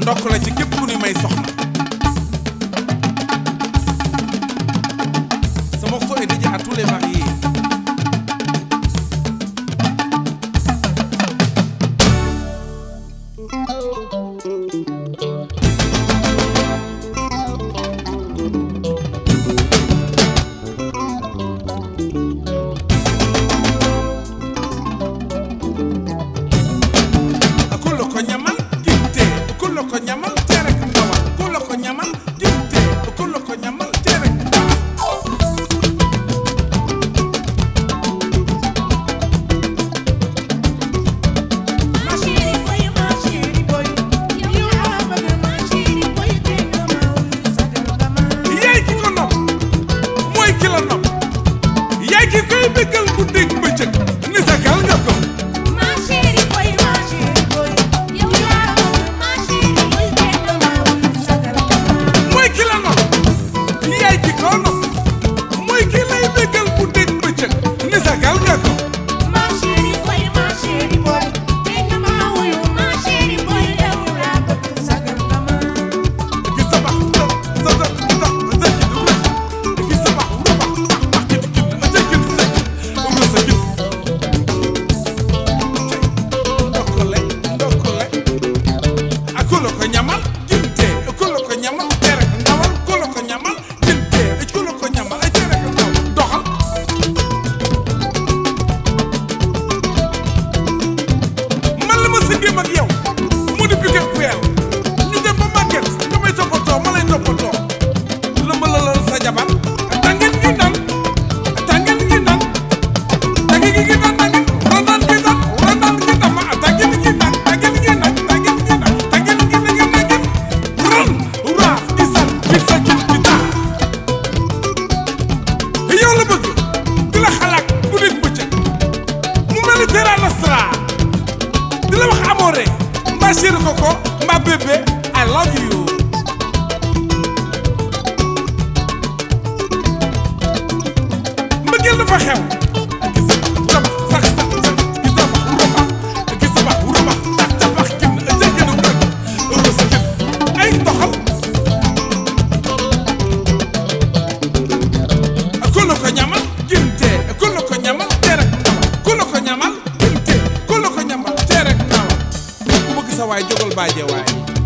ndokk la ci képp ku ni may soxna ce morceau est dédié à tous les mariés. Ma chérie Coco, ma bébé, I love you. Mbëggeel dafa xew. Ay doxal. Kolo ko ñamal ginte, kolo ko ñamal tere, kolo ko ñamal ginte, kolo ko ñamal tere naw. Ku bëgg sa waay jógal baaje waay.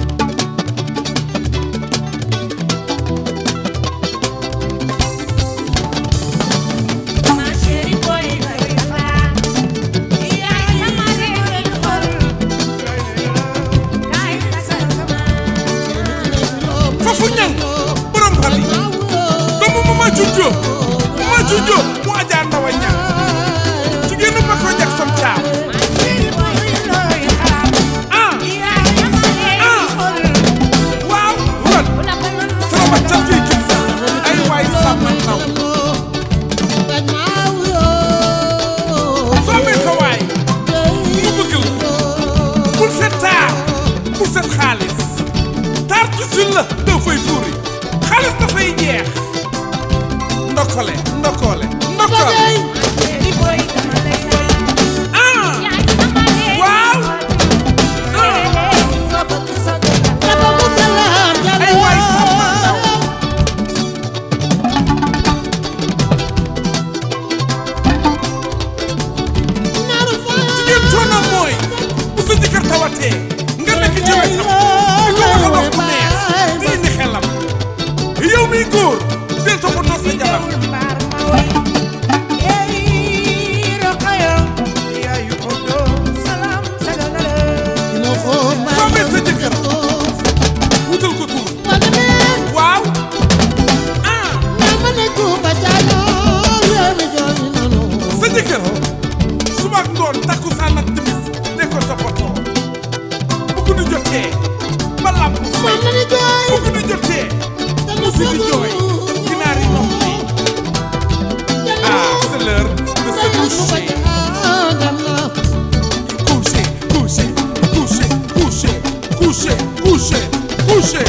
Jujo mu aja ndaw ñaan jigéenu ma ko jax sam caam waaw wan sama ca ci ci ay waay sama naw sama sa waay mu bëgg pour set taar pour set xaalis taar ci sul la da fay fuuri xaalis dafay jeex ndokole ndokole ndokole waaw ay waay sama ndaw jigéen coono mooy bu sa jëkkër tawatee nga nekk ci wetam di ko wax a wax bu neex di indi xelam yow mi góor del toppatoo sa jabar soobee sa jëkkër wutal ko tur waaw sa jëkkër suba ak ngoon takkusaan ak timis ne ko toppatoo bu ko nu jotee ba làmp fay bu ko nu jotee mu si di jooy ginaar yi ndox mi c'est l'heure de se coucher. Coucher, coucher, coucher, coucher, coucher, coucher, coucher.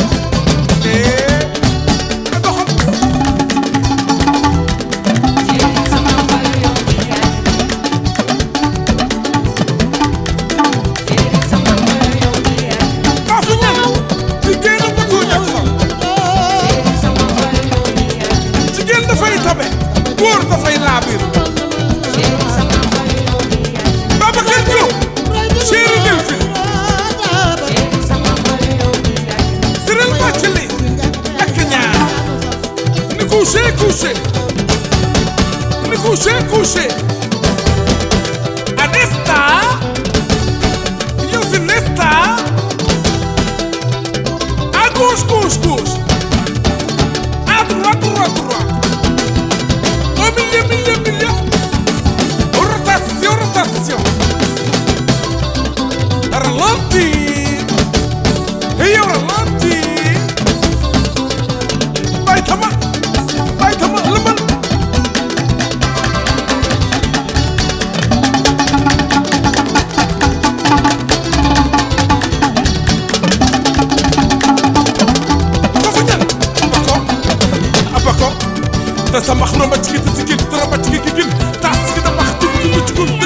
couché. Ni couché, couché. Anesta. Yo c'est Nesta. À gauche, gauche, gauche. À droite, droite, droite. Au milieu, milieu, milieu. Rotation, rotation. Ralenti. Et yo ralenti. Baitama, baitama, leman. Sama xno ma ci ci ci dara ma ci ci tas ci da wax ci ci